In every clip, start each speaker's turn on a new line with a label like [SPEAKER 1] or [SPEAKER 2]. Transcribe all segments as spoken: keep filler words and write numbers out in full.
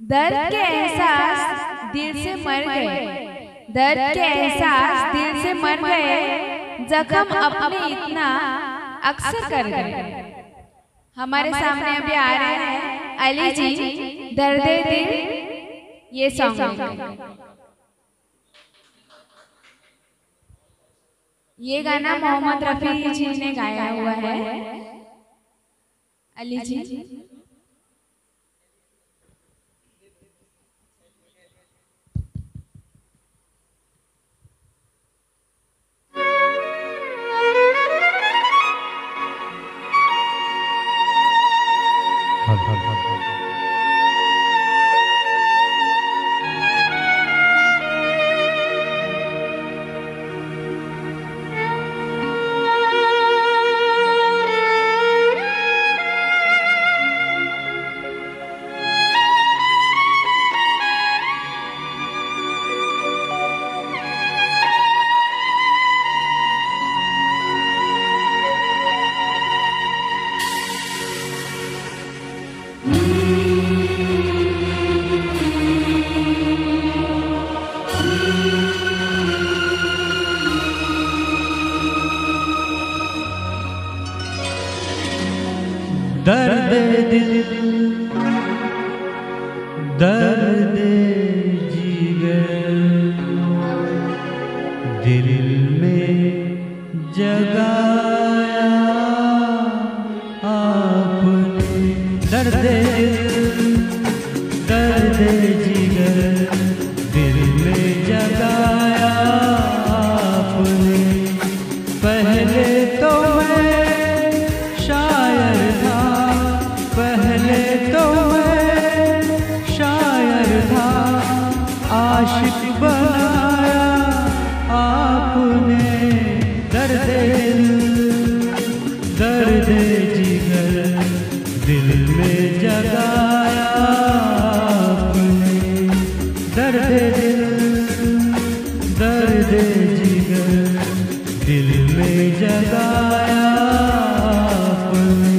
[SPEAKER 1] दर्द के एहसास दिल से मर गए, दर्द के एहसास दिल से मर गए, जख्म अपने इतना अक्सर कर गए। हमारे सामने अभी आ रहे हैं अली जी, दर्द दिल ये सॉन्ग। ये गाना मोहम्मद रफी जी ने गाया हुआ है। अली जी
[SPEAKER 2] दर्द दिल दर्द जिगर दिल में जगाया आपने। दर्द दिल दर्द जिगर दिल में जगाया आपने। पहले तो मैं शायर था, पहले तो मैं शायर था, आशिक बनाया आपने। दर्द दिल दर्द जिगर दिल में जगाया आपने। दर्द दिल दर्द जिगर दिल में जगाया आपने।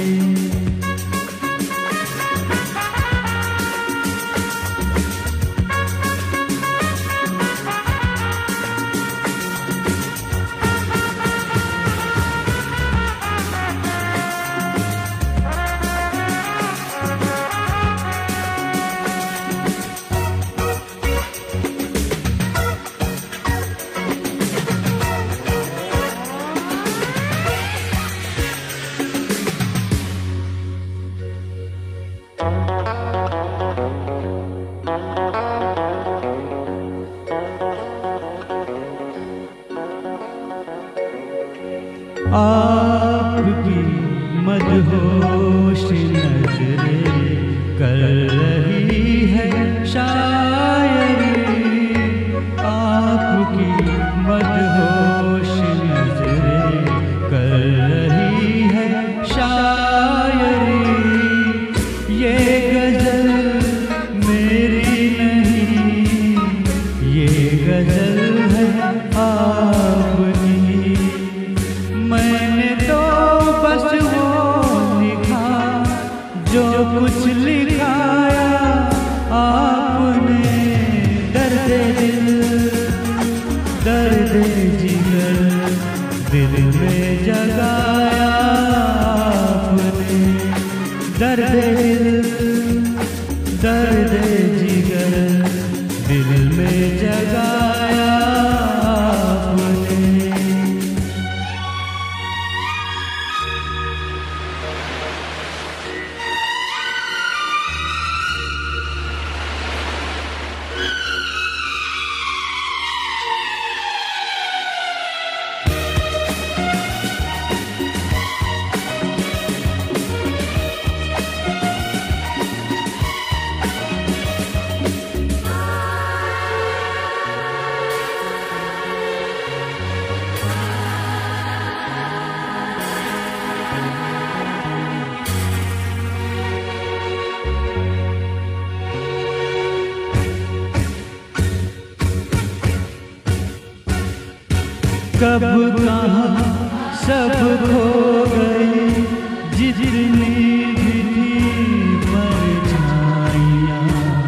[SPEAKER 2] आपकी मदहोश नजरें कर रही है शायरी। आपकी मदहोश नजरें कर रही है शायरी। ये गजल मेरी नहीं, ये गजल है आपकी। मैंने तो बस वो लिखा जो कुछ लिखाया आपने। दर्द दिल दर्द जिगर दिल में जगाया आपने। दर्द दिल दर्द जिगर दिल में जगाया आपने। कब कहाँ सब खो गए जितनी भी थी परछाइयाँ।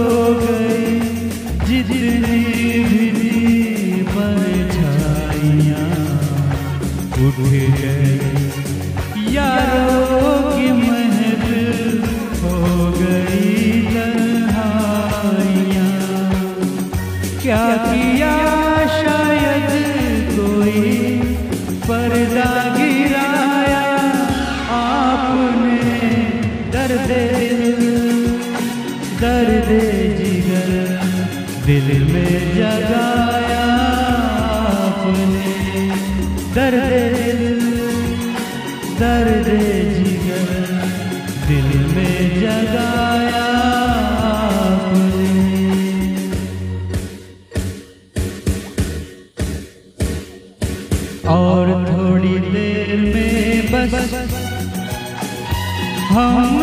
[SPEAKER 2] गई जितनी भी परछाइयाँ उठ गई यारों की महफिल हो गई तन्हाइयाँ। क्या किया शायद कोई पर्दा गिराया आपने, दर्द दिल दर्द जिगर दिल में जगाया आपने, दर्द दिल दर्द जिगर दिल में जगाया आपने। और थोड़ी देर में बस हम